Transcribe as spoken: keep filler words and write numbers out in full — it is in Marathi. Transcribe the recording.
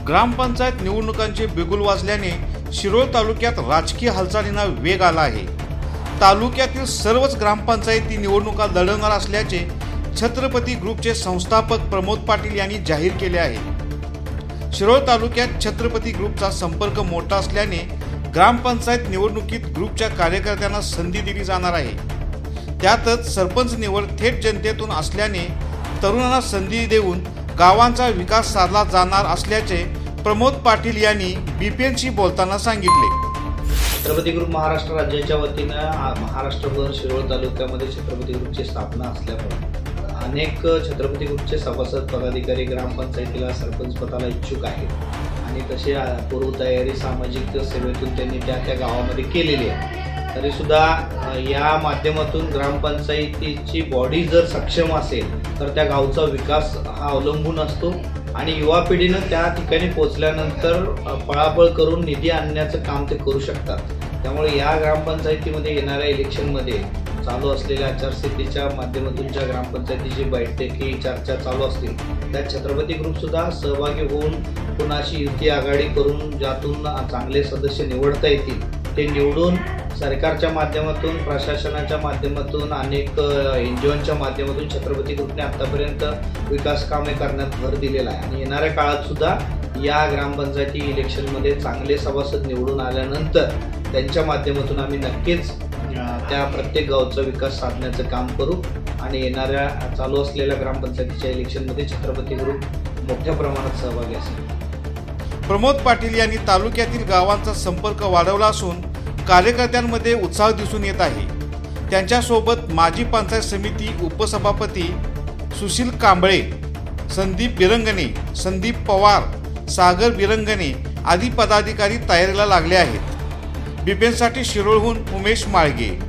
ग्रामपंचायत निवडणुकांचे बिगुल वाजल्याने शिरोळ तालुक्यात राजकीय हालचालींना वेग आला आहे। तालुक्यातील सर्वच ग्रामपंचायती निवडणुका लढवणार असल्याचे छत्रपती ग्रुपचे संस्थापक प्रमोद पाटील यांनी जाहीर केले आहे। शिरोळ तालुक्यात छत्रपती ग्रुपचा संपर्क मोठा असल्याने ग्रामपंचायत निवडणुकीत ग्रुपच्या कार्यकर्त्यांना संधी दिली जाणार आहे। त्यातच सरपंच निवड थेट जनतेतून असल्याने तरुणांना संधी देऊन गावांचा विकास साधला जाणार असल्याचे प्रमोद पाटील यांनी बीपीएनशी बोलताना सांगितले। छत्रपती ग्रुप महाराष्ट्र राज्याच्या वतीनं महाराष्ट्रभर शिरोळ तालुक्यामध्ये छत्रपती ग्रुपची स्थापना असल्यामुळे अनेक छत्रपती ग्रुपचे सभासद पदाधिकारी ग्रामपंचायतीला सरपंच पदाला इच्छुक आहेत आणि तशी पूर्वतयारी सामाजिक सेवेतून त्यांनी त्या त्या गावामध्ये केलेली आहे। तरी सुद्धा या माध्यमातून ग्रामपंचायतीची बॉडी जर सक्षम असेल तर त्या गावचा विकास हा अवलंबून असतो आणि युवा पिढीनं त्या ठिकाणी पोहोचल्यानंतर पळापळ करून निधी आणण्याचं काम ते करू शकतात। त्यामुळे या ग्रामपंचायतीमध्ये येणाऱ्या इलेक्शनमध्ये चालू असलेल्या आचारसंहितेच्या माध्यमातून ज्या ग्रामपंचायतीची बैठकी चर्चा चालू असतील त्यात छत्रपती ग्रुपसुद्धा सहभागी होऊन कोणाशी युती आघाडी करून ज्यातून चांगले सदस्य निवडता येतील ते निवडून सरकारच्या माध्यमातून प्रशासनाच्या माध्यमातून अनेक एनजीओच्या माध्यमातून छत्रपती ग्रुपने आतापर्यंत विकास कामे करण्यात भर दिलेला आहे आणि येणाऱ्या काळात सुद्धा या ग्रामपंचायती इलेक्शनमध्ये चांगले सभासद निवडून आल्यानंतर त्यांच्या माध्यमातून आम्ही नक्कीच त्या प्रत्येक गावचा विकास साधण्याचं काम करू आणि येणाऱ्या चालू असलेल्या ग्रामपंचायतीच्या इलेक्शनमध्ये छत्रपती ग्रुप मोठ्या प्रमाणात सहभागी असेल। प्रमोद पाटील यांनी तालुक्यातील गावांचा संपर्क वाढवला असून कार्यकर्त्यांमध्ये उत्साह दिसून येत आहे। त्यांच्यासोबत माजी पंचायत समिती उपसभापती सुशील कांबळे, संदीप बिरंगणे, संदीप पवार, सागर बिरंगणे आदी पदाधिकारी तयारीला लागले आहेत। बीपीएनसाठी शिरोळहून उमेश माळगे।